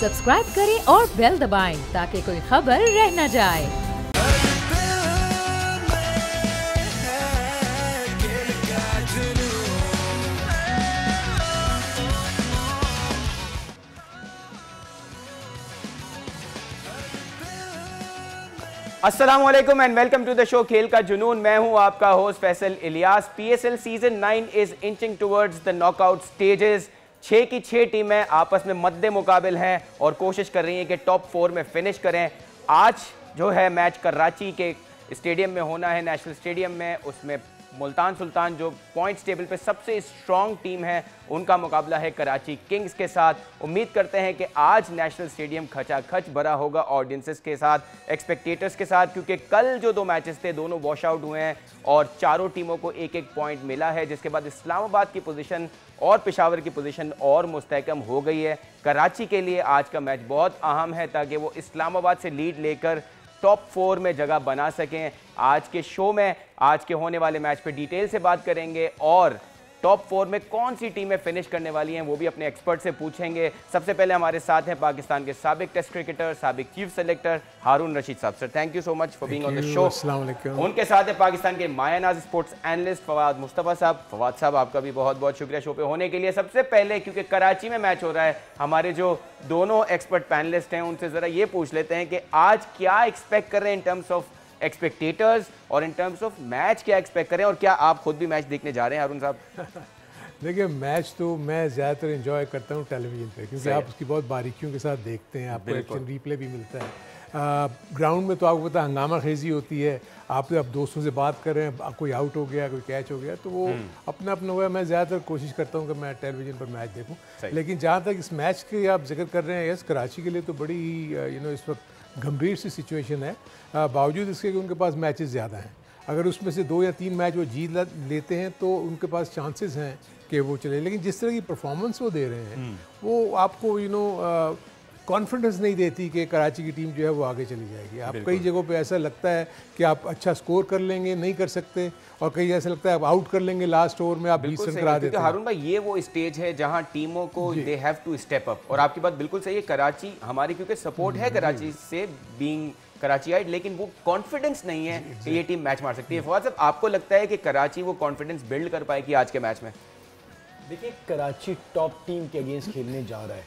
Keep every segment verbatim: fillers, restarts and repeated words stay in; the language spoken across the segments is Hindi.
सब्सक्राइब करें और बेल दबाएं ताकि कोई खबर रह न जाए। अस्सलाम वालेकुम and welcome to the show खेल का जुनून। मैं हूं आपका host Faisal Ilyas. PSL season nine is inching towards the knockout stages. छः की छः टीमें आपस में मद्दे मुकाबिल हैं और कोशिश कर रही हैं कि टॉप फोर में फिनिश करें। आज जो है मैच कराची के स्टेडियम में होना है, नेशनल स्टेडियम में। उसमें मुल्तान सुल्तान जो पॉइंट्स टेबल पे सबसे स्ट्रॉन्ग टीम है, उनका मुकाबला है कराची किंग्स के साथ। उम्मीद करते हैं कि आज नेशनल स्टेडियम खचाखच भरा होगा ऑडियंसेस के साथ, एक्सपेक्टेटर्स के साथ, क्योंकि कल जो दो मैचेस थे दोनों वॉश आउट हुए हैं और चारों टीमों को एक एक पॉइंट मिला है, जिसके बाद इस्लामाबाद की पोजीशन और पेशावर की पोजीशन और मुस्तहकम हो गई है। कराची के लिए आज का मैच बहुत अहम है ताकि वो इस्लामाबाद से लीड लेकर टॉप फोर में जगह बना सकें। आज के शो में आज के होने वाले मैच पे डिटेल से बात करेंगे और टॉप फोर में कौन सी टीमें फिनिश करने वाली हैं वो भी अपने एक्सपर्ट से पूछेंगे। सबसे पहले हमारे साथ हैं पाकिस्तान के साबिक टेस्ट क्रिकेटर, साबिक चीफ सेलेक्टर हारून रशीद साहब। Sir thank you so much for being on the show. अस्सलाम वालेकुम। उनके साथ है पाकिस्तान के मायानाज स्पोर्ट्स एनालिस्ट फवाद मुस्तफ़ा साहब। फवाद साहब आपका भी बहुत बहुत शुक्रिया शो पे होने के लिए। सबसे पहले क्योंकि कराची में मैच हो रहा है, हमारे जो दोनों एक्सपर्ट पैनलिस्ट हैं उनसे ज़रा ये पूछ लेते हैं कि आज क्या एक्सपेक्ट कर रहे हैं इन टर्म्स ऑफ एक्सपेक्टेटर्स और इन टर्म्स ऑफ मैच क्या एक्सपेक्ट कर रहे हैं, और क्या आप खुद भी मैच देखने जा रहे हैं हारून साहब? देखिए मैच तो मैं ज़्यादातर एंजॉय करता हूँ टेलीविज़न पे, क्योंकि आप उसकी बहुत बारीकियों के साथ देखते हैं, आपको एक्शन रिप्ले भी मिलता है। ग्राउंड में तो आपको पता हंगामा खेजी होती है, आप आप दोस्तों से बात कर रहे हैं, कोई आउट हो गया, कोई कैच हो गया, तो वो अपना अपना हुआ है। मैं ज़्यादातर कोशिश करता हूँ कि मैं टेलीविज़न पर मैच देखूँ। लेकिन जहाँ तक इस मैच के आप जिक्र कर रहे हैं, यस कराची के लिए तो बड़ी यू नो इस वक्त गंभीर सी सिचुएशन है, बावजूद इसके कि उनके पास मैचेस ज़्यादा हैं। अगर उसमें से दो या तीन मैच वो जीत लेते हैं तो उनके पास चांसेस हैं कि वो चले। लेकिन जिस तरह की परफॉर्मेंस वो दे रहे हैं वो आपको यू नो कॉन्फिडेंस नहीं देती कि कराची की टीम जो है वो आगे चली जाएगी। आप कई जगहों पे ऐसा लगता है कि आप अच्छा स्कोर कर लेंगे, नहीं कर सकते, और कई ऐसा लगता है आप आउट कर लेंगे लास्ट ओवर में, आप बीस रन करा देते हैं। हारून भाई ये वो स्टेज है जहां टीमों को they have to step up, और आपकी बात बिल्कुल सही है। कराची हमारी क्योंकि सपोर्ट है कराची से बीइंग कराचीआइट, लेकिन वो कॉन्फिडेंस नहीं है कि ये टीम मैच मार सकती है। फवाद साहब आपको लगता है कि कराची वो कॉन्फिडेंस बिल्ड कर पाएगी आज के मैच में? देखिए कराची टॉप टीम के अगेंस्ट खेलने जा रहा है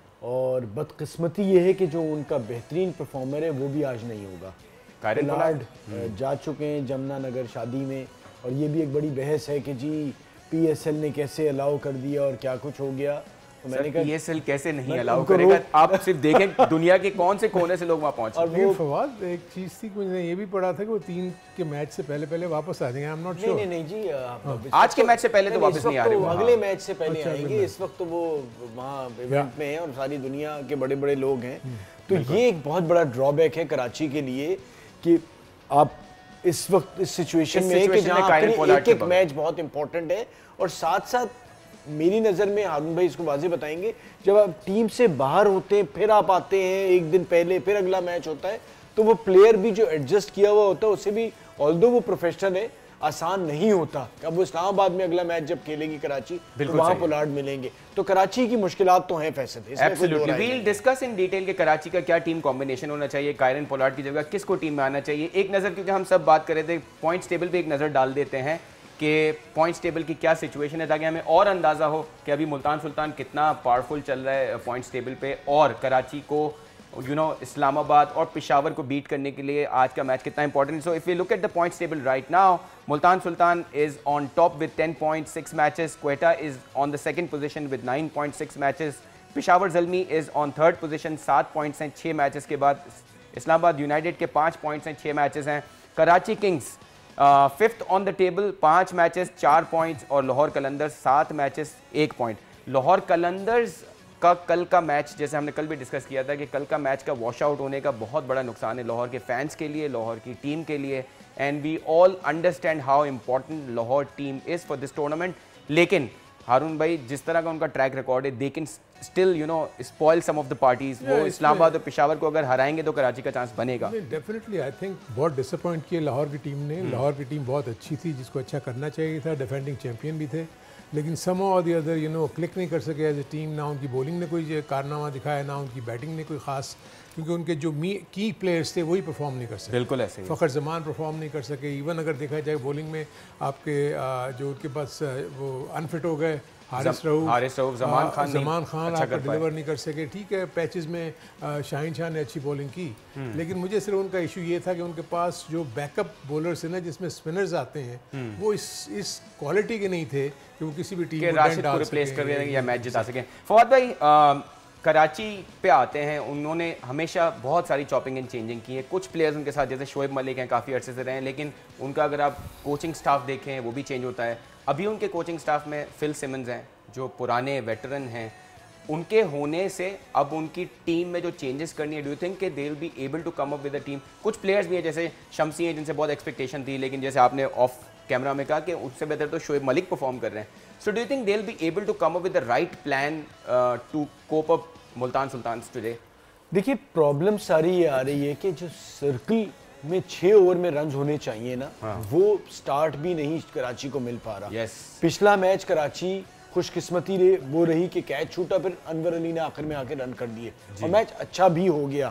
और बदकिस्मती ये है कि जो उनका बेहतरीन परफॉर्मर है वो भी आज नहीं होगा। पोलार्ड जा चुके हैं जमुनानगर शादी में, और ये भी एक बड़ी बहस है कि जी पीएसएल ने कैसे अलाउ कर दिया और क्या कुछ हो गया। तो मैंने कहा पीएसएल कैसे नहीं अलाउ करेगा, आप सिर्फ देखें दुनिया के कौन से कोने से लोग वहाँ पहुँचे। और वो फवाद एक चीज़ थी कि मैंने ये भी पढ़ा था कि वो तीन के मैच से पहले पहले वापस आ जाएंगे। I am not sure. नहीं नहीं जी, हाँ। आज के मैच से पहले तो वापस नहीं आ रहे, अगले मैच से पहले आएंगे। इस वक्त तो वो वहाँ इवेंट में है और सारी दुनिया के बड़े बड़े लोग हैं। तो ये एक बहुत बड़ा ड्रॉबैक है कराची के लिए कि आप इस वक्त इस सिचुएशन में है कि जहाँ एक एक मैच बहुत इंपॉर्टेंट है। और साथ साथ मेरी नज़र में हारून भाई इसको वाज़े बताएंगे, जब आप टीम से बाहर होते हैं फिर आप आते हैं एक दिन पहले, फिर अगला मैच होता है, तो वो प्लेयर भी जो एडजस्ट किया हुआ होता है उससे भी, ऑल्दो वो प्रोफेशनल है, आसान नहीं होता। अब वो इस्लामाबाद में अगला मैच जब खेलेगी कराची तो वहाँ पोलार्ड मिलेंगे, तो कराची की मुश्किलात तो हैं फैसद। Absolutely we will discuss in detail कि कराची का क्या टीम कॉम्बिनेशन होना चाहिए, कायरन पोलार्ड की जगह किसको टीम में आना चाहिए। एक नज़र, क्योंकि हम सब बात कर रहे थे पॉइंट्स टेबल पे, एक नज़र डाल देते हैं कि पॉइंट्स टेबल की क्या सिचुएशन है, ताकि हमें और अंदाज़ा हो कि अभी मुल्तान सुल्तान कितना पावरफुल चल रहा है पॉइंट्स टेबल पे, और कराची को यू नो इस्लामाबाद और पेशावर को बीट करने के लिए आज का मैच कितना important. So if you look at the points table right now, Multan Sultan is on top with ten point six matches, Quetta is on the second position with nine point six matches, Peshawar Zalmi is on third position, सात पॉइंट्स हैं छः मैचेस के बाद, इस्लामाबाद यूनाइटेड के पाँच पॉइंट्स हैं छः मैचेस हैं, Karachi Kings fifth on the table पाँच मैचेस चार पॉइंट्स, और लाहौर कलंदर्स सात मैचेस एक पॉइंट। लाहौर कलंदर्स का कल का मैच, जैसे हमने कल भी डिस्कस किया था कि कल का मैच का वॉश आउट होने का बहुत बड़ा नुकसान है लाहौर के फैंस के लिए, लाहौर की टीम के लिए, and we all understand how important Lahore team is for this tournament. लेकिन हारून भाई जिस तरह का उनका ट्रैक रिकॉर्ड है, they can still you know spoil some of the parties. वो इस्लामाबाद और पेशावर को अगर हराएंगे तो कराची का चांस बनेगा। डेफिनेटली आई थिंक बहुत डिसअपॉइंट किया लाहौर की टीम ने। लाहौर की टीम बहुत अच्छी थी, जिसको अच्छा करना चाहिए था, डिफेंडिंग चैंपियन भी थे, लेकिन सम और the other you know click नहीं कर सके एज ए टीम। ना उनकी बॉलिंग ने कोई कारनामा दिखाया, ना उनकी बैटिंग ने कोई ख़ास, क्योंकि उनके जो मी की प्लेयर्स थे वही परफॉर्म नहीं कर सके। बिल्कुल ऐसे ही फ़खर जमान परफॉर्म नहीं कर सके। इवन अगर देखा जाए बॉलिंग में आपके जो उनके पास वो अनफिट हो गए हारिस रऊफ, हारिस रऊफ, जमान खान जमान खान अच्छा आपका डिलीवर नहीं कर सके। ठीक है, पैचेस में शाहीन शाह ने अच्छी बॉलिंग की, लेकिन मुझे सिर्फ उनका इशू ये था कि उनके पास जो बैकअप बॉलर्स हैं ना, जिसमें स्पिनर्स आते हैं, वो इस इस क्वालिटी के नहीं थे कि वो किसी भी टीम को राशिद को रिप्लेस कर दें या मैच जिता सकें। फवाद भाई, कराची पे आते हैं, उन्होंने हमेशा बहुत सारी चॉपिंग एंड चेंजिंग की है। कुछ प्लेयर्स उनके साथ जैसे शोएब मलिक हैं, काफ़ी अर्से से रहे हैं, लेकिन उनका अगर आप कोचिंग स्टाफ देखें वो भी चेंज होता है। अभी उनके कोचिंग स्टाफ में फिल सिमंस हैं जो पुराने वेटरन हैं, उनके होने से अब उनकी टीम में जो चेंजेस करनी है, डू यू थिंक कि they will be able to come up with the team? कुछ प्लेयर्स भी हैं जैसे शम्सी हैं जिनसे बहुत एक्सपेक्टेशन थी, लेकिन जैसे आपने ऑफ कैमरा में कहा कि उससे बेहतर तो शोएब मलिक परफॉर्म कर रहे हैं। So do you think they will be able to come up with the right plan to cope up Multan Sultans today? देखिए, प्रॉब्लम सारी ये आ रही है कि जो सर्कल में छः ओवर में रन होने चाहिए ना, हाँ। वो स्टार्ट भी नहीं कराची को मिल पा रहा। yes. पिछला मैच कराची खुशकिस्मती रे वो रही कि कैच छूटा, फिर अनवर अली ने आखिर में आके रन कर दिए और मैच अच्छा भी हो गया।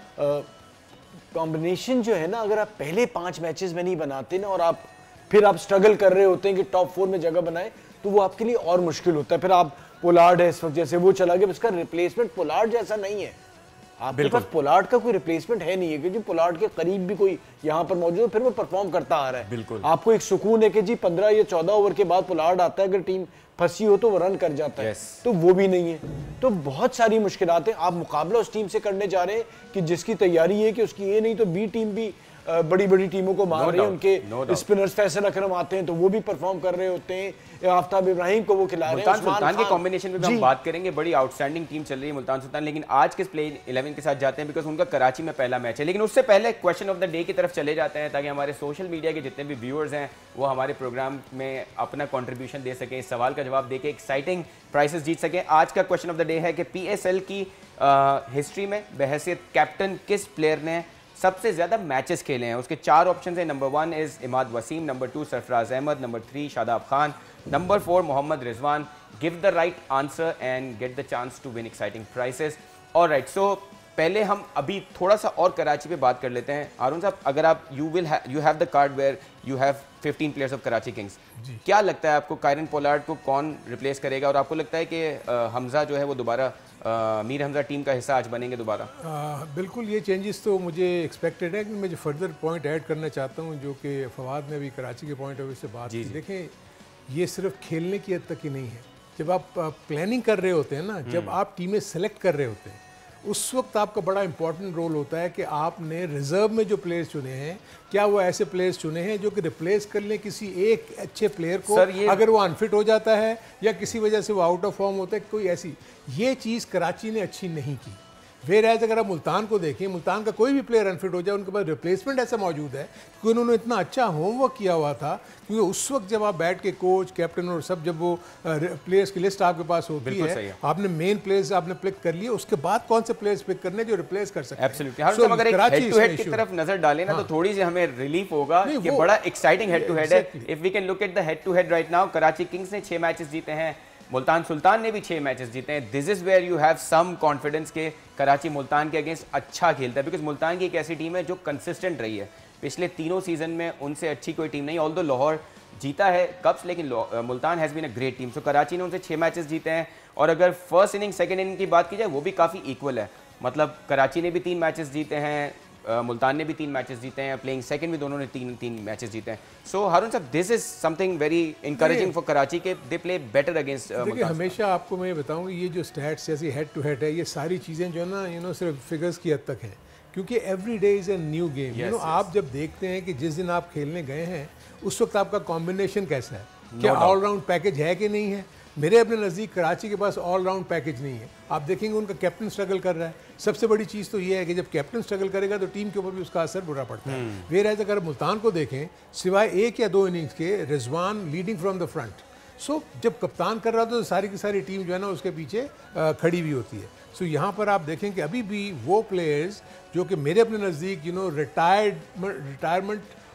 कॉम्बिनेशन जो है ना, अगर आप पहले पांच मैचेस में नहीं बनाते ना और आप फिर आप स्ट्रगल कर रहे होते हैं कि टॉप फोर में जगह बनाए, तो वो आपके लिए और मुश्किल होता है। फिर आप पोलार्ड है इस वक्त, जैसे वो चला गया, इसका रिप्लेसमेंट पोलार्ड जैसा नहीं है। आपके पास पोलार्ड का कोई रिप्लेसमेंट है नहीं है, क्योंकि पोलार्ड के करीब भी कोई यहाँ पर मौजूद है, फिर वो परफॉर्म करता आ रहा है। बिल्कुल आपको एक सुकून है कि जी पंद्रह या चौदह ओवर के बाद पोलार्ड आता है, अगर टीम फंसी हो तो वो रन कर जाता है। yes. तो वो भी नहीं है। तो बहुत सारी मुश्किलात हैं। आप मुकाबला उस टीम से करने जा रहे हैं कि जिसकी तैयारी है कि उसकी ए नहीं तो बी टीम भी बड़ी बड़ी टीमों को मार रही है। उनके स्पिनर्स फैसल अकरम आते हैं तो वो भी परफॉर्म कर रहे होते हैं, आफ्ताब इब्राहिम को वो खिला रहे हैं। मुल्तान सुल्तान के कॉम्बिनेशन में हम बात करेंगे, बड़ी आउटस्टैंडिंग टीम चल रही है मुल्तान सुल्तान। लेकिन आज के प्ले इलेवन के साथ जाते हैं बिकॉज उनका कराची में पहला मैच है। लेकिन उससे पहले क्वेश्चन ऑफ द डे की तरफ चले जाते हैं, ताकि हमारे सोशल मीडिया के जितने भी व्यूअर्स हैं वो हमारे प्रोग्राम में अपना कॉन्ट्रीब्यूशन दे सकें, इस सवाल का जवाब दे के एक्साइटिंग प्राइसेस जीत सकें। आज का क्वेश्चन ऑफ द डे है कि पी एस एल की हिस्ट्री में बहैसियत कैप्टन किस प्लेयर ने सबसे ज़्यादा मैचेस खेले हैं? उसके चार ऑप्शन हैं। Number one is Imad Wasim, number two Sarfaraz Ahmed, number three Shadab Khan, number four Mohammad Rizwan. Give the right answer and get the chance to win exciting prizes. और राइट, सो पहले हम अभी थोड़ा सा और कराची पे बात कर लेते हैं। हारून साहब, अगर आप you will you have the card where you have fifteen players of Karachi Kings, क्या लगता है आपको कायरन पोलार्ड को कौन रिप्लेस करेगा? और आपको लगता है कि हमजा जो है वो दोबारा मीर हमजा टीम का हिस्सा आज बनेंगे दोबारा? बिल्कुल, ये चेंजेस तो मुझे एक्सपेक्टेड है। मैं जो फर्दर पॉइंट ऐड करना चाहता हूँ, जो कि फवाद ने भी कराची के पॉइंट ऑफ व्यू से बात की, देखें ये सिर्फ खेलने की हद तक ही नहीं है। जब आप प्लानिंग कर रहे होते हैं ना, जब आप टीमें सेलेक्ट कर रहे होते हैं, उस वक्त आपका बड़ा इंपॉर्टेंट रोल होता है कि आपने रिजर्व में जो प्लेयर्स चुने हैं, क्या वो ऐसे प्लेयर्स चुने हैं जो कि रिप्लेस कर लें किसी एक अच्छे प्लेयर को, अगर वो अनफिट हो जाता है या किसी वजह से वो आउट ऑफ फॉर्म होता है। कोई ऐसी ये चीज़ कराची ने अच्छी नहीं की। वेर एज अगर आप मुल्तान को देखें, मुल्तान का कोई भी प्लेयर अनफिट हो जाए, उनके पास रिप्लेसमेंट ऐसा मौजूद है क्योंकि उन्होंने इतना अच्छा होमवर्क किया हुआ था। क्योंकि उस वक्त जब आप बैठ के कोच, कैप्टन और सब, जब वो प्लेयर्स की लिस्ट आपके पास होती है, है, आपने मेन प्लेयर्स आपने पिक कर लिए, उसके बाद कौन से प्लेयर्स पिक करने जो रिप्लेस कर सकते हैं। एब्सोल्युटली। so, अगर एक हेड टू हेड की तरफ नजर डालें ना, तो थोड़ी सी हमें रिलीफ होगा कि बड़ा एक्साइटिंग हेड टू हेड है। If we can look at the head to head right now, Karachi Kings ने छह मैचेस जीते हैं, मुल्तान सुल्तान ने भी छह मैचेस जीते हैं। This is where you have some confidence के कराची मुल्तान के अगेंस्ट अच्छा खेलता है, बिकॉज मुल्तान की एक ऐसी टीम है जो कंसिस्टेंट रही है पिछले तीनों सीजन में, उनसे अच्छी कोई टीम नहीं। ऑल्दो लाहौर जीता है कप्स, लेकिन Multan has been a great team. So Karachi ने उनसे छह मैचेस जीते हैं, और अगर फर्स्ट इनिंग सेकेंड इनिंग की बात की जाए वो भी काफ़ी इक्वल है। मतलब कराची ने भी तीन मैचेस जीते हैं, Uh, मुल्तान ने भी तीन मैचेस जीते हैं, प्लेइंग सेकंड भी दोनों ने तीन तीन मैचेस जीते हैं। So Haroon sahab, this is something very encouraging for Karachi के दे प्ले बेटर अगेंस्ट। देखिए, हमेशा आपको मैं बताऊंगा, ये जो स्टैट्स जैसी हेड टू हेड है, ये सारी चीज़ें जो है ना, यू नो सिर्फ फिगर्स की हद तक हैं, क्योंकि every day is a new game. You know आप जब देखते हैं कि जिस दिन आप खेलने गए हैं उस वक्त आपका कॉम्बिनेशन कैसा है, क्या ऑलराउंड पैकेज है कि नहीं है। मेरे अपने नज़दीक कराची के पास ऑलराउंड पैकेज नहीं है। आप देखेंगे उनका कैप्टन स्ट्रगल कर रहा है। सबसे बड़ी चीज़ तो ये है कि जब कैप्टन स्ट्रगल करेगा तो टीम के ऊपर भी उसका असर बुरा पड़ता है। वेर एज अगर मुल्तान को देखें, सिवाय एक या दो इनिंग्स के, Rizwan leading from the front. So जब कप्तान कर रहा था तो सारी की सारी टीम जो है ना उसके पीछे खड़ी हुई होती है। सो so, यहाँ पर आप देखें कि अभी भी वो प्लेयर्स जो कि मेरे अपने नज़दीक यू नो रिटायर्ड रिटायरमेंट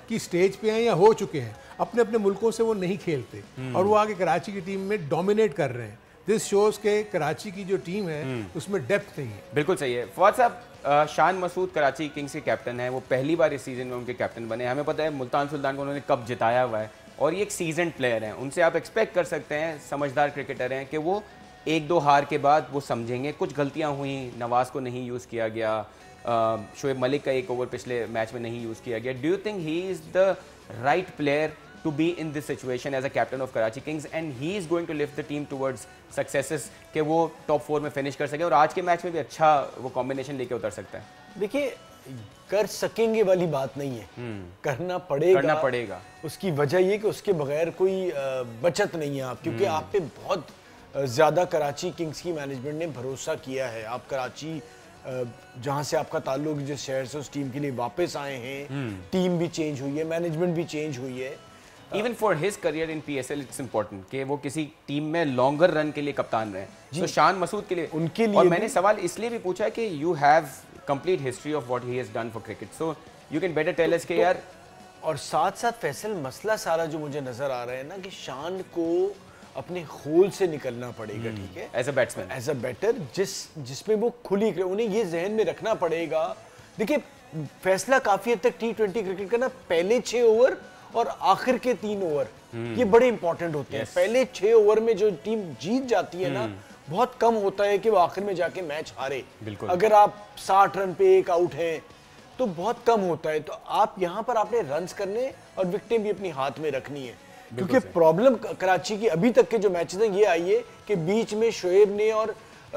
की स्टेज पे हैं या हो चुके हैं, अपने अपने मुल्कों से वो नहीं खेलते और वो आगे कराची की टीम में डोमिनेट कर रहे हैं। दिस शोज के कराची की जो टीम है उसमें डेप्थ नहीं है। बिल्कुल सही है। फवाद साहब, शान मसूद कराची किंग्स के कैप्टन है, वो पहली बार इस सीजन में उनके कैप्टन बने। हमें पता है मुल्तान सुल्तान को उन्होंने कब जिताया हुआ है और ये एक सीजन प्लेयर हैं, उनसे आप एक्सपेक्ट कर सकते हैं, समझदार क्रिकेटर हैं, कि वो एक दो हार के बाद वो समझेंगे कुछ गलतियां हुई, नवाज को नहीं यूज़ किया गया, शोएब मलिक का एक ओवर पिछले मैच में नहीं यूज़ किया गया। Do you think he is the right player to be in this situation as a captain of Karachi Kings and he is going to lift the team towards successes कि वो टॉप फोर में फिनिश कर सके और आज के मैच में भी अच्छा वो कॉम्बिनेशन लेके उतर सकता है? देखिए, कर सकेंगे वाली बात नहीं है, करना पड़ेगा करना पड़ेगा उसकी वजह ये कि उसके बगैर कोई बचत नहीं है आप, क्योंकि आप पे बहुत ज़्यादा कराची किंग्स की मैनेजमेंट ने भरोसा किया है। आप कराची जहाँ से आपका ताल्लुक जिस शहर से उस टीम के लिए वापस आए हैं, टीम भी चेंज हुई है, मैनेजमेंट भी चेंज हुई है। Even for his career in PSL it's important कि वो किसी टीम में लॉन्गर रन के लिए कप्तान रहे। तो शान मसूद के लिए उनके लिए और मैंने सवाल इसलिए भी पूछा है कि you have complete history of what he has done for cricket, so you can better tell us के यार। और साथ साथ फैसल, मसला सारा जो मुझे नजर आ रहा है ना कि शान को अपने होल से निकलना पड़ेगा, ठीक है, as a batsman, as a batter, जिस जिसमें वो खुली, उन्हें ये जहन में रखना पड़ेगा। देखिए, फैसला काफी हद तक टी ट्वेंटी क्रिकेट का ना पहले छह ओवर और आखिर के तीन ओवर ये बड़े इंपॉर्टेंट होते हैं। पहले छह ओवर में जो टीम जीत जाती है ना, बहुत कम होता है कि वो आखिर में जाके मैच हारे। अगर आप साठ रन पे एक आउट हैं तो बहुत कम होता है। तो आप यहाँ पर आपने रन्स करने और विकेटें भी अपनी हाथ में रखनी है, क्योंकि प्रॉब्लम कराची की अभी तक के जो मैचेस हैं ये आई है कि बीच में शोएब ने और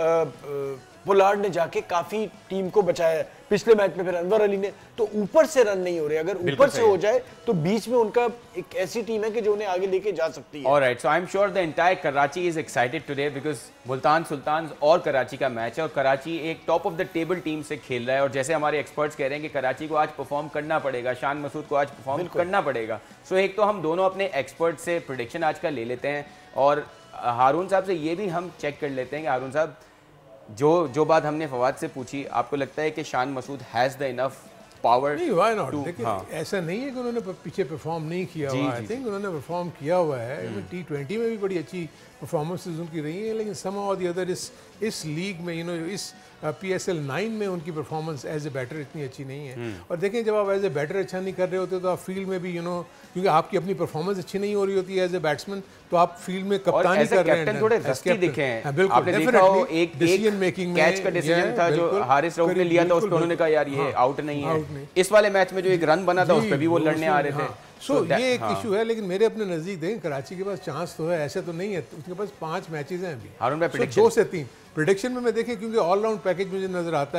पोलार्ड ने जाके काफी टीम को बचाया। पिछले मैच में फिर अनवर अली ने, तो ऊपर से रन नहीं हो रहे। अगर ऊपर से हो जाए तो बीच में उनका एक ऐसी टीम है कि जो उन्हें आगे लेके जा सकती है। Alright, so I am sure the entire Karachi is excited today because Multan Sultan और कराची का मैच है और कराची एक top of the table team से खेल रहा है। और जैसे हमारे एक्सपर्ट्स कह रहे हैं कि कराची को आज परफॉर्म करना पड़ेगा, शान मसूद को आज परफॉर्म करना पड़ेगा। सो so, एक तो हम दोनों अपने एक्सपर्ट से प्रेडिक्शन आज का ले लेते हैं और हारून साहब से ये भी हम चेक कर लेते हैं कि हारून साहब, जो जो बात हमने फवाद से पूछी, आपको लगता है कि Shan Masood has the enough power? नहीं, व्हाई नॉट। देखिए, ऐसा नहीं है कि उन्होंने पीछे परफॉर्म नहीं किया हुआ। आई थिंक उन्होंने परफॉर्म किया हुआ है। टी ट्वेंटी में भी बड़ी अच्छी परफॉर्मेंसेज उनकी रही हैं, लेकिन सम और दी अदर इस इस लीग में, यू नो, इस पी एस एल नाइन में उनकी परफॉर्मेंस एज ए बैटर इतनी अच्छी नहीं है। और देखें, जब आप एज ए बैटर अच्छा नहीं कर रहे होते तो आप फील्ड में भी, यू नो, क्योंकि आपकी अपनी परफॉर्मेंस अच्छी नहीं हो रही होती है एज ए बैट्समैन, तो आप फील्ड में कप्तानी कर रहे हैं। थोड़े रस्टी दिखे हैं। आपने देखा हो एक डिसीजन मेकिंग कैच का डिसीजन था जो हारिस राउफ ने लिया था, उस पर उन्होंने कहा यार ये आउट नहीं है। इस वाले मैच में जो एक रन बना था उस पर भी वो लड़ने आ रहे थे। सो so, so ये एक इशू है। लेकिन मेरे अपने नजदीक देखें, कराची के पास चांस तो है, ऐसे तो नहीं है। उसके पास पांच मैचेस हैं अभी, हारून भाई, so, दो से तीन प्रेडिक्शन में मैं देखें, क्योंकि ऑलराउंड पैकेज मुझे नजर आता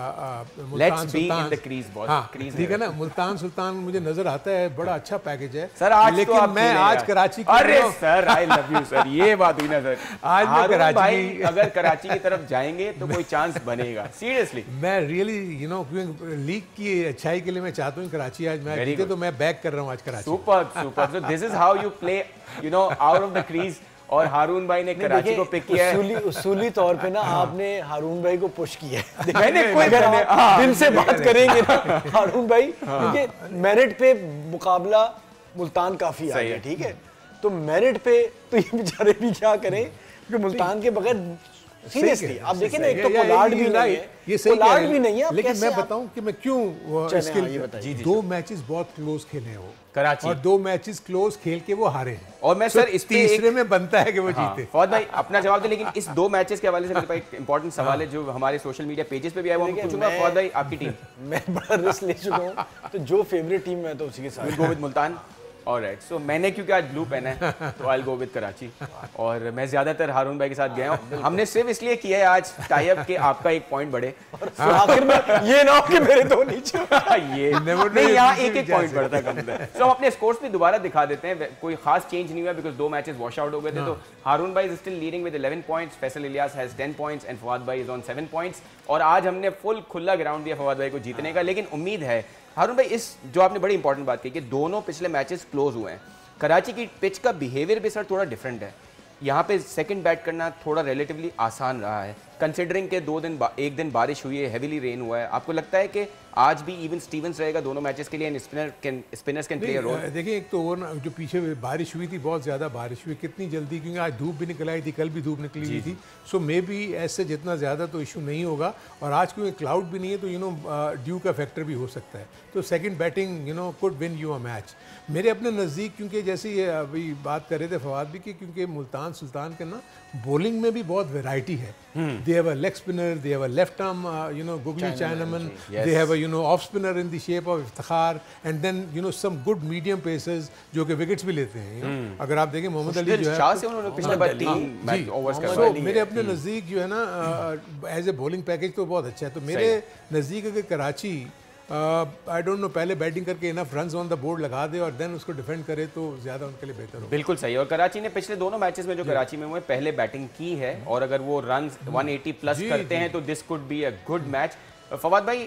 है मुल्तान सुल्तान, ठीक है ना, मुल्तान सुल्तान मुझे नजर आता है, बड़ा अच्छा पैकेज है सर। आज लेकिन तो मैं आज कराची, अरे sir, I love you sir, ये बात हुई ना सर। आज मैं कराची भाई अगर कराची की तरफ जाएंगे तो कोई चांस बनेगा, सीरियसली। मैं रियली, यू नो, लीग की अच्छाई के लिए मैं चाहता हूँ कराची आज मैच जीते, तो मैं बैक कर रहा हूँ आज Karachi. Super super, so this is how you play, you know, out of the crease. और हारून भाई ने कराची को पिक किया है। उसूली उसूली तौर पे ना आपने हारून भाई को पुश किया है। मैंने कोई दिल से बात करेंगे ना हारून भाई, क्योंकि मेरिट पे मुकाबला मुल्तान काफी आ गया, ठीक है, तो मेरिट पे तो ये बेचारे भी क्या करें, क्योंकि मुल्तान के बगैर सीरियसली आप देखिए ना, एक तो पोलार्ड भी नहीं है, ये सही पोलार्ड भी नहीं है। लेकिन मैं बताऊं कि मैं क्यों इसके लिए, दो मैचेस बहुत क्लोज खेले हैं वो कराची, और दो मैचेस क्लोज खेल के वो हारे हैं। और मैं सर इस तीसरे में बनता है कि वो जीते। फौद भाई अपना जवाब दे, लेकिन इस दो मैचेस के हवाले से मेरे पास एक इंपॉर्टेंट सवाल है जो हमारे सोशल मीडिया पेजेस पे भी आया, वो मैं पूछूंगा। फौद भाई, आपकी टीम? मैं बड़ा रिस्क ले चुका हूं, तो जो फेवरेट टीम है तो उसी के साथ go with Multan. Alright, so मैंने क्योंकि आज ब्लू पहना है तो I will go with Karachi, और मैं ज्यादातर हारून भाई के साथ गया हूं। हमने सिर्फ इसलिए किया है आज टाई अप के आपका एक पॉइंट बढ़े, आखिर में ये ना हो कि मेरे दो नीचे ये नहीं, यहाँ एक एक पॉइंट बढ़ता कम है। सो हम अपने स्कोर्स भी दोबारा दिखा देते हैं, कोई खास चेंज नहीं हुआ बिकॉज दो मैचेस वॉश आउट हो गए थे। तो हारून भाई is still leading with eleven points, Faisal Ilyas has ten points and Fawad भाई इज ऑन सेवन पॉइंट्स। और आज हमने फुल खुला ग्राउंड दिया फवाद भाई को जीतने का, लेकिन उम्मीद है हारून भाई, इस जो आपने बड़ी इंपॉर्टेंट बात की कि दोनों पिछले मैचेस क्लोज हुए हैं। कराची की पिच का बिहेवियर भी सर थोड़ा डिफरेंट है, यहाँ पे सेकंड बैट करना थोड़ा रिलेटिवली आसान रहा है, कंसिडरिंग के दो दिन एक दिन बारिश हुई है, हेवीली रेन हुआ है। आपको लगता है कि आज भी इवन स्टीवंस रहेगा दोनों मैचेस के लिए and spinner can spinners can play a role. देखिए एक तो ओवर जो पीछे बारिश हुई थी, बहुत ज़्यादा बारिश हुई, कितनी जल्दी, क्योंकि आज धूप भी निकल आई थी, कल भी धूप निकली हुई थी, सो मे बी ऐसे जितना ज़्यादा तो इशू नहीं होगा। और आज क्योंकि क्लाउड भी नहीं है तो यू नो ड्यू का फैक्टर भी हो सकता है, तो second batting you know could win you a match. मेरे अपने नज़दीक, क्योंकि जैसे ये अभी बात कर रहे थे फवाद भी कि क्योंकि मुल्तान सुल्तान के ना बॉलिंग में भी बहुत वैरायटी है। They have a leg spinner, they have a left arm you know googly chinaman, they have a you know off spinner in the shape of Iftikhar, and then you know some good medium pacers जो कि विकेट्स भी लेते हैं, you know? अगर आप देखें मोहम्मद अली जो है शाह से उन्होंने पिछले बार तीन मैच ओवर्स करवाए। so, मेरे अपने नज़दीक जो है ना एज ए बॉलिंग पैकेज तो बहुत अच्छा है। तो मेरे नज़दीक अगर कराची आई डोंट नो पहले बैटिंग करके enough runs on the board लगा दे और देन उसको डिफेंड करे तो ज़्यादा उनके लिए बेहतर हो। बिल्कुल सही। और कराची ने पिछले दोनों मैचेस में जो कराची में हुए पहले बैटिंग की है और अगर वो रन्स वन एटी प्लस करते हैं तो this could be a good match. Fawad भाई,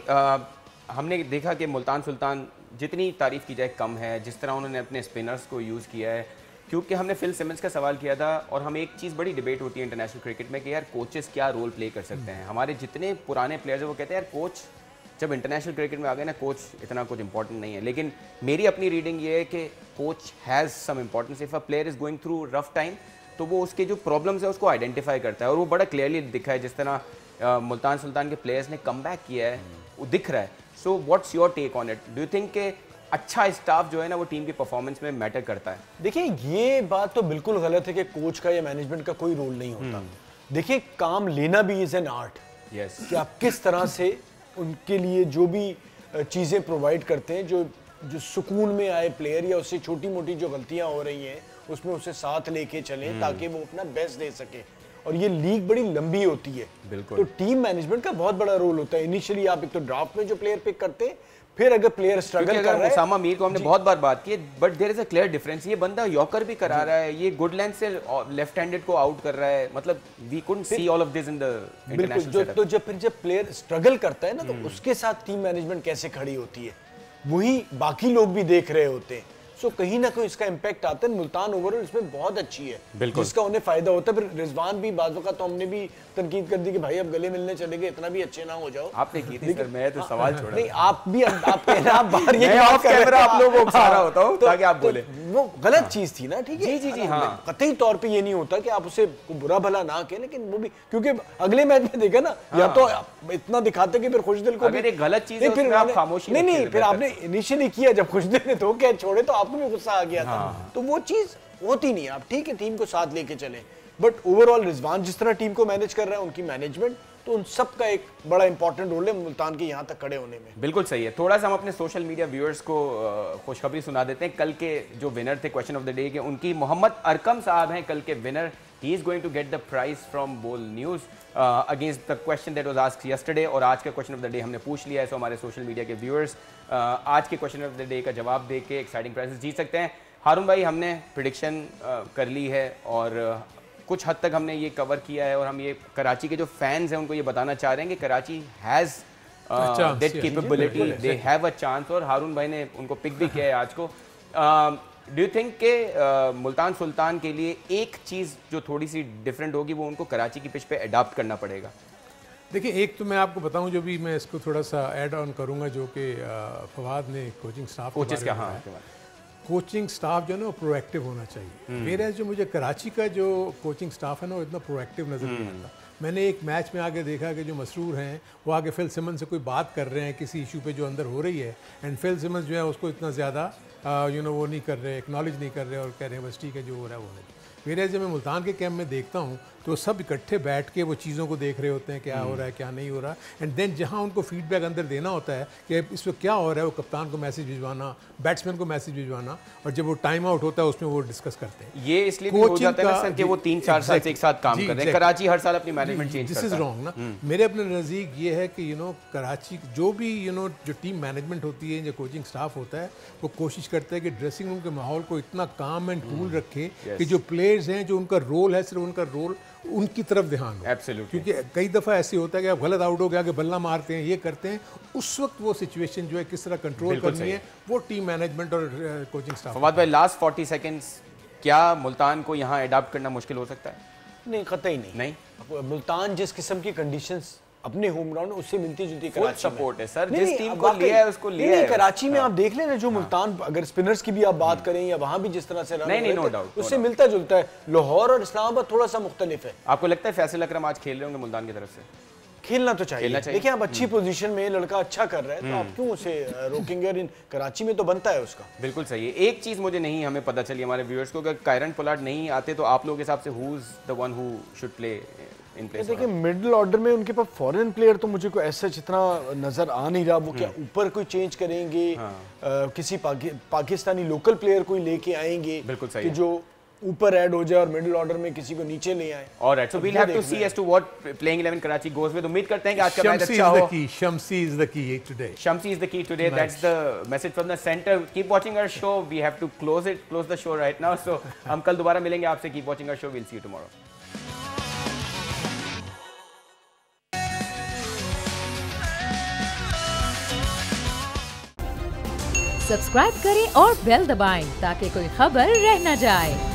हमने देखा कि मुल्तान सुल्तान जितनी तारीफ़ की जाए कम है, जिस तरह उन्होंने अपने स्पिनर्स को यूज़ किया है, क्योंकि हमने फिल सिमंस का सवाल किया था और हम एक चीज़ बड़ी डिबेट होती है इंटरनेशनल क्रिकेट में कि यार कोचेस क्या रोल प्ले कर सकते हैं। हमारे जितने पुराने प्लेयर्स हैं वो कहते हैं यार कोच जब इंटरनेशनल क्रिकेट में आ गए ना, कोच इतना कुछ इंपॉर्टेंट नहीं है। लेकिन मेरी अपनी रीडिंग ये है कि coach has some importance. If a player is going through rough time तो वो उसके जो प्रॉब्लम्स है उसको आइडेंटिफाई करता है और वो बड़ा क्लियरली दिखा है। जिस तरह मुल्तान सुल्तान के प्लेयर्स ने कम बैक किया है वो दिख रहा है। So what's your take on it? Do you think कि अच्छा स्टाफ जो है ना वो टीम की परफॉर्मेंस में मैटर करता है? देखिए ये बात तो बिल्कुल गलत है कि कोच का या मैनेजमेंट का कोई रोल नहीं होता। देखिए काम लेना भी इज एन आर्ट। यस, कि आप किस तरह से उनके लिए जो भी चीज़ें प्रोवाइड करते हैं, जो जो सुकून में आए प्लेयर या उससे छोटी मोटी जो गलतियां हो रही हैं उसमें उसे साथ लेके चलें ताकि वो अपना बेस्ट दे सके। और ये लीग बड़ी लंबी होती है, बिल्कुल। तो टीम मैनेजमेंट का बहुत बड़ा रोल होता है। इनिशियली आप एक तो ड्राफ्ट में जो प्लेयर पिक करते हैं, फिर अगर प्लेयर स्ट्रगल कर रहा है, उसामा मीर को हमने बहुत बार बात की, but there is a clear difference. ये बंदा यॉर्कर भी करा रहा है, ये गुड लेंथ से लेफ्ट हैंडेड को आउट कर रहा है, मतलब we couldn't see all of this in the international setup. तो जब फिर जब प्लेयर स्ट्रगल करता है ना तो उसके साथ टीम मैनेजमेंट कैसे खड़ी होती है वही बाकी लोग भी देख रहे होते हैं। सो so, कहीं ना कहीं इसका इम्पैक्ट आता है। मुल्तान ओवरऑल इसमें बहुत अच्छी है, जिसका उन्हें फायदा होता है। फिर रिजवान भी बात वक्त तो हमने भी तनकीद कर दी कि भाई अब गले मिलने चले गए, इतना भी अच्छे ना हो जाओ। आपने की थी सर, मैं तो सवाल छोड़ा नहीं, आप भी आप कहना आप बाहर ये बात कर रहे हैं, आप लोगों को उकसा रहा होता हूं ताकि आप बोले। वो गलत चीज थी ना, ठीक है? जी जी जी हाँ, कतई तौर पे ये नहीं होता कि आप उसे बुरा भला ना कहें, लेकिन वो भी क्योंकि अगले मैच में देखा ना, या तो इतना दिखाते कि फिर खुश दिल को अगर एक गलत चीज है फिर आप खामोशी नहीं नहीं फिर आपने इनिशियली किया, जब खुश दिल ने तो क्या छोड़े तो आपको भी गुस्सा आ गया था। तो वो चीज होती नहीं। आप ठीक है टीम को साथ लेके चले, बट ओवरऑल रिजवान जिस तरह टीम को मैनेज कर रहा है, उनकी मैनेजमेंट, तो उन सब का एक बड़ा इंपॉर्टेंट रोल है मुल्तान के यहाँ तक खड़े होने में। बिल्कुल सही है। थोड़ा सा हम अपने सोशल मीडिया व्यूअर्स को खुशखबरी सुना देते हैं। कल के जो विनर थे क्वेश्चन ऑफ द डे के, उनकी मोहम्मद अरकम साहब हैं कल के विनर। He is going to get the prize from Bol news against the question that was asked yesterday. और आज का क्वेश्चन ऑफ द डे हमने पूछ लिया है, सो हमारे सोशल मीडिया के व्यूअर्स आज के क्वेश्चन ऑफ द डे का जवाब दे के एक्साइटिंग प्राइजेस जीत सकते हैं। हारून भाई, हमने प्रिडिक्शन कर ली है और कुछ हद तक हमने ये कवर किया है और हम ये कराची के जो फैंस हैं उनको ये बताना चाह रहे हैं कि Karachi has that capability, they have a chance. और हारून भाई ने उनको पिक भी किया है आज को। डू यू थिंक के मुल्तान सुल्तान के लिए एक चीज़ जो थोड़ी सी डिफरेंट होगी वो उनको कराची की पिच पे अडॉप्ट करना पड़ेगा? देखिए, एक तो मैं आपको बताऊं, जो भी मैं इसको थोड़ा सा ऐड ऑन करूंगा, जो कि फवाद ने कोचिंग स्टाफ कोचेस का, हाँ, कोचिंग स्टाफ जो है ना वो प्रोएक्टिव होना चाहिए। मेरा जो मुझे कराची का जो कोचिंग स्टाफ है ना वो इतना प्रोएक्टिव नज़र नहीं आता। मैंने एक मैच में आगे देखा कि जो मसरूर हैं वो आगे फिल सिमंस से कोई बात कर रहे हैं किसी इशू पे जो अंदर हो रही है, एंड फिल सिमंस जो है उसको इतना ज़्यादा यू नो वो नहीं कर रहे, एक्नॉलेज नहीं कर रहे और कह रहे हैं बस ठीक है जो हो रहा है वो नहीं। मेरे जब मैं मुल्तान के कैंप में देखता हूँ तो सब इकट्ठे बैठ के वो चीज़ों को देख रहे होते हैं, क्या हो रहा है क्या नहीं हो रहा, एंड देन जहाँ उनको फीडबैक अंदर देना होता है कि इस वक्त क्या हो रहा है, वो कप्तान को मैसेज भिजवाना, बैट्समैन को मैसेज भिजवाना, और जब वो टाइम आउट होता है उसमें वो डिस्कस करते हैं। ये इसलिए भी हो जाता है ना सर कि वो तीन चार साल से एक साथ काम कर रहे हैं। कराची हर साल अपनी मैनेजमेंट चेंज करता है। दिस इज रॉन्ग ना। मेरे अपने नज़दीक ये है कि यू नो कराची जो भी यू नो जो टीम मैनेजमेंट होती है, जो कोचिंग स्टाफ होता है, वो कोशिश करता है कि ड्रेसिंग रूम के माहौल को इतना काम एंड कूल रखे कि जो प्लेयर्स हैं, जो उनका रोल है, सिर्फ उनका रोल उनकी तरफ ध्यान हो। Absolutely. क्योंकि कई दफ़ा ऐसे होता है कि आप गलत आउट हो गया कि बल्ला मारते हैं, ये करते हैं, उस वक्त वो सिचुएशन जो है किस तरह कंट्रोल करनी है वो टीम मैनेजमेंट और कोचिंग स्टाफ। फवाद भाई, लास्ट फोर्टी सेकेंड्स, क्या मुल्तान को यहाँ अडॉप्ट करना मुश्किल हो सकता है? नहीं, कतई नहीं। नहीं, मुल्तान जिस किस्म की कंडीशंस अपने होम ग्राउंड उससे मिलती जुलती कराची सपोर्ट है सर, जिस टीम को लिया है उसको लिया है। कराची में आप देख लेना जो मुल्तान, अगर स्पिनर्स की भी आप बात करें या वहां भी जिस तरह से नहीं नहीं नो डाउट उससे मिलता जुलता है। लाहौर और इस्लामाबाद थोड़ा सा मुख्तलिफ है। आपको लगता है फैसल अकरम आज खेल रहे होंगे मुल्तान की तरफ से? खेलना तो चाहिए, देखिए आप अच्छी पोजीशन में, लड़का अच्छा कर रहा है तो आप क्यों उसे रोकेंगे? और इन कराची में तो बनता है उसका। बिल्कुल सही है। एक चीज मुझे नहीं हमें पता चली हमारे व्यूअर्स को, अगर कायरन पोलार्ड नहीं आते तो आप लोगों के हिसाब से who is the one who should play in place? देखिए मिडिल ऑर्डर में उनके पास फॉरेन प्लेयर तो मुझे कोई ऐसा जितना नजर आ नहीं रहा। वो क्या ऊपर कोई चेंज करेंगे? हाँ। आ, किसी पाकि, पाकिस्तानी लोकल प्लेयर कोई लेके आएंगे? बिल्कुल सही कि है। जो ऊपर ऐड हो जाए और मिडिल ऑर्डर में किसी को नीचे ले आए। Alright, so we'll have to see as to what playing eleven Karachi goes with. उम्मीद करते हैं कि आज का मैच अच्छा हो। Shamsi is the key today. Shamsi is the key today, that's the message from the centre. Keep watching our show, we have to close it, close the show right now. So हम कल दोबारा मिलेंगे आपसे। Keep watching our show, we'll see you tomorrow. Subscribe करें और बेल दबाएं ताकि कोई खबर रह न जाए।